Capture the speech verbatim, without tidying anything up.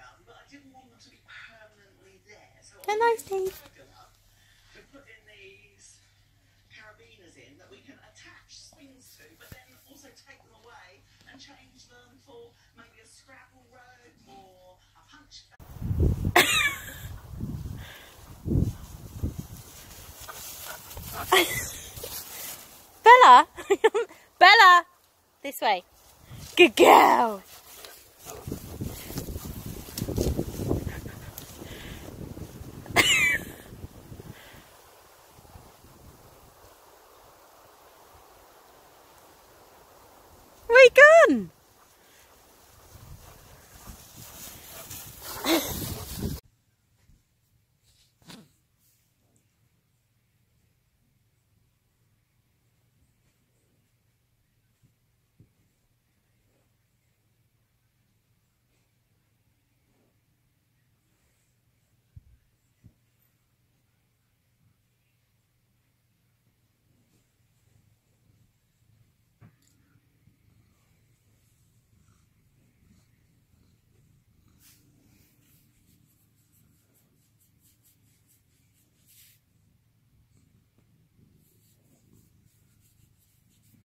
but I didn't want them to be permanently there. So They're nice, Steve. To put in these carabiners in that we can attach swings to, but then also take them away and change them for maybe a scrabble rope or a punch. Bella! Bella! This way. Good girl!